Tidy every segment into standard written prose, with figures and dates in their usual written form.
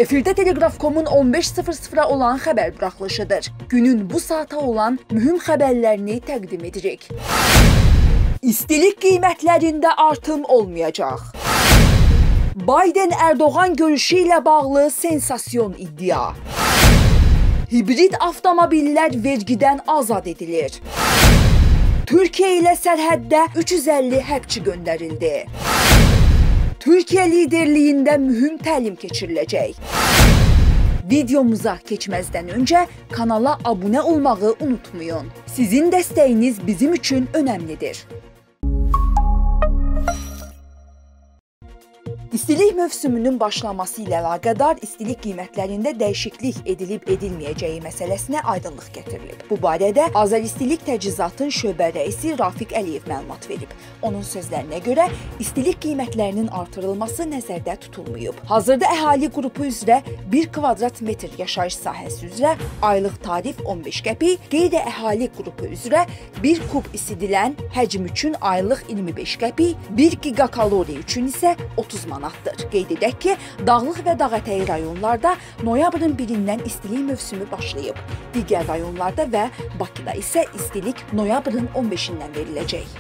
Efirdə Telegraf.com-un 15:00-a olan xəbər buraxılışıdır. Günün bu saata olan mühüm xəbərlərini təqdim edirik. İstilik qiymətlərində artım olmayacaq. Biden-Erdoğan görüşü ilə bağlı sensasyon iddia. Hibrid avtomobillər vergidən azad edilir. Türkiyə ilə sərhəddə 350 hərbçi göndərildi. Türkiyə liderliyində mühüm təlim keçiriləcək. Videomuza keçməzdən öncə kanala abunə olmağı unutmayın. Sizin dəstəyiniz bizim üçün önəmlidir. İstilik mövsümünün başlaması ilə əlaqədar istilik qiymətlərində dəyişiklik edilib-edilməyəcəyi məsələsinə aydınlıq gətirilib. Bu barədə Azəristilik Təchizatın şöbə rəisi Rafiq Əliyev məlumat verib. Onun sözlərinə görə istilik qiymətlərinin artırılması nəzərdə tutulmayıb. Hazırda əhali qrupu üzrə 1 kvadrat metr yaşayış sahəsi üzrə aylıq tarif 15 qəpik, qeyri-əhali qrupu üzrə 1 kub isidilən həcm üçün aylıq 25 qəpik, 1 gigakalori üçün isə 30 manat. Qeyd edək ki, dağlıq və dağətəyi rayonlarda noyabrın 1-dən istilik mövsümü başlayıb. Digər rayonlarda və Bakıda isə istilik noyabrın 15-dən veriləcək.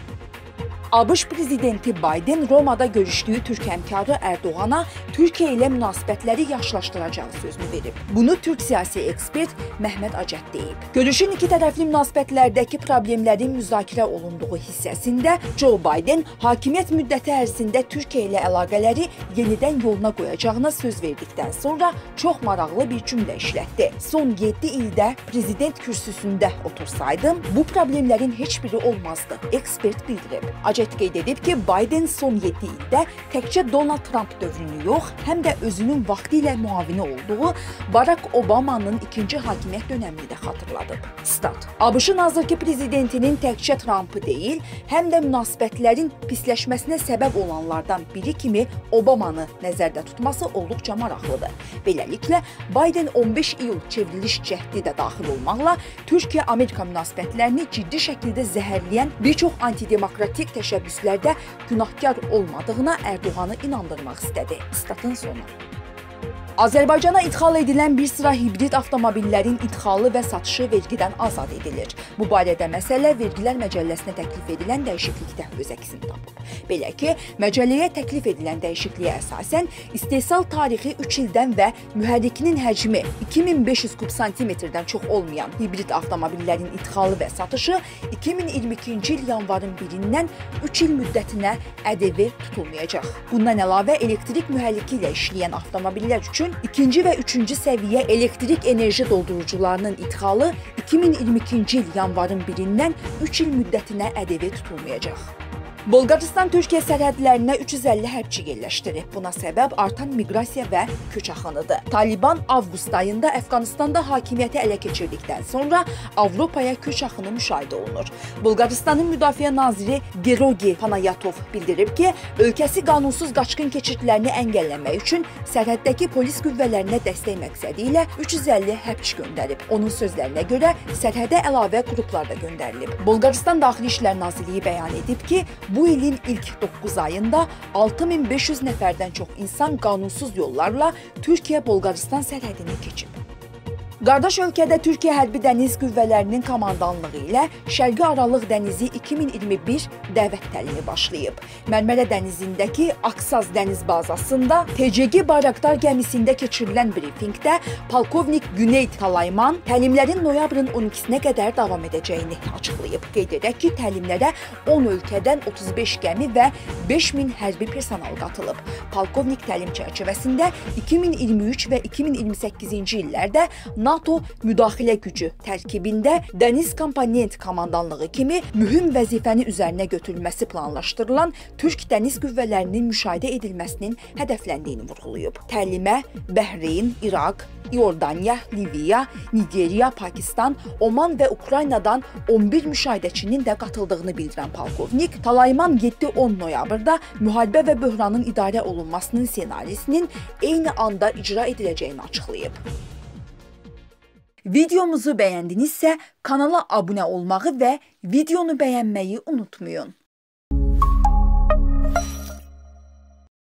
ABŞ prezidenti Biden Romada görüşdüyü türk həmkarı Erdoğana Türkiyə ilə münasibətləri yaxşılaşdıracağı sözünü verib. Bunu türk siyasi ekspert Məhməd Acət deyib. Görüşün iki tərəfli münasibətlərdəki problemlərin müzakirə olunduğu hissəsində Joe Biden hakimiyyət müddəti ərzində Türkiyə ilə əlaqələri yenidən yoluna qoyacağına söz verdikdən sonra çox maraqlı bir cümlə işlətdi. Son 7 ildə prezident kürsüsündə otursaydım, bu problemlərin heç biri olmazdı, ekspert bildirib. Qeyd edib ki, Biden son 7 ildə təkcə Donald Trump dövrünü yox, həm də özünün vaxtı ilə müavini olduğu Barack Obama'nın ikinci hakimiyyət dönəmini də xatırladıb. Stat: ABŞ-ın hazırki prezidentinin təkcə Trump'ı deyil, həm də münasibətlərin pisləşməsinə səbəb olanlardan biri kimi Obama'nı nəzərdə tutması olduqca maraqlıdır. Beləliklə, Biden 15 iyul çevriliş cəhdi də daxil olmaqla Türkiyə-Amerika münasibətlərini ciddi şəkildə zəhərləyən bir çox antidemokratik təşəbbüslərdə günahkar olmadığına Erdoğanı inandırmaq istədi. Statın sonu. Azərbaycana idxal edilən bir sıra hibrid avtomobillərin idxalı və satışı vergidən azad edilir. Bu barədə məsələ Vergilər Məcəlləsinə təklif edilən dəyişiklikdə öz əksini tapıb. Belə ki, məcəlləyə təklif edilən dəyişikliyə əsasən istehsal tarixi 3 ildən və mühərrikinin həcmi 2500 kub santimetrdən çox olmayan hibrid avtomobillərin idxalı və satışı 2022-ci il yanvarın 1-dən 3 il müddətinə ƏDV tutulmayacaq. Bundan əlavə elektrik mühərriki ilə işləyən avtomobillər üçün ikinci və üçüncü səviyyə elektrik enerji doldurucularının idxalı 2022-ci il yanvarın 1-dən 3 il müddətinə ƏDV tutulmayacaq. Bolqarıstan Türkiyə sərhədlərinə 350 hərbçi yerləşdirib. Buna səbəb artan miqrasiya və köç axınıdır. Taliban avqust ayında Əfqanistanda hakimiyyəti ələ keçirdikdən sonra Avropaya köç axını müşahidə olunur. Bolqarıstanın müdafiə naziri Georgi Panayotov bildirib ki, ölkəsi qanunsuz qaçqın keçidlərini əngəlləmək üçün sərhəddəki polis qüvvələrinə dəstək məqsədi ilə 350 hərbçi göndərib. Onun sözlərinə görə sərhədə əlavə qruplar da göndərilib. Bolqarıstan Daxili İşlər Nazirliyi bəyan edib ki, bu ilin ilk 9 ayında 6500 nəfərdən çox insan qanunsuz yollarla Türkiyə-Bolqarıstan sərhədini keçib. Qardaş ölkədə Türkiyə Hərbi Dəniz Qüvvələrinin komandanlığı ilə Şərqi Aralıq dənizi 2021 dəvət təlimi başlayıb. Mərmərə dənizindəki Aksaz dəniz bazasında TCG Bayraktar gəmisində keçirilən brifinqdə polkovnik Güneyt Talayman təlimlərin noyabrın 12-nə qədər davam edəcəyini açıqlayıb. Qeyd edək ki, təlimlərə 10 ölkədən 35 gəmi və 5000 hərbi personal qatılıb. Polkovnik təlim çərçivəsində 2023 və 2028-ci illərdə NATO müdaxilə gücü tərkibində dəniz komponent komandanlığı kimi mühüm vəzifəni üzərinə götürülməsi planlaşdırılan Türk dəniz qüvvələrinin müşahidə edilməsinin hədəfləndiyini vurğulayıb. Təlimə Bəhreyn, İraq, İordaniya, Liviya, Nigeriya, Pakistan, Oman və Ukraynadan 11 müşahidəçinin də qatıldığını bildirən polkovnik, Talayman 7-10 noyabrda müharibə və böhranın idarə olunmasının ssenarisinin eyni anda icra ediləcəyini açıqlayıb. Videomuzu bəyəndinizsə kanala abunə olmağı və videonu bəyənməyi unutmayın.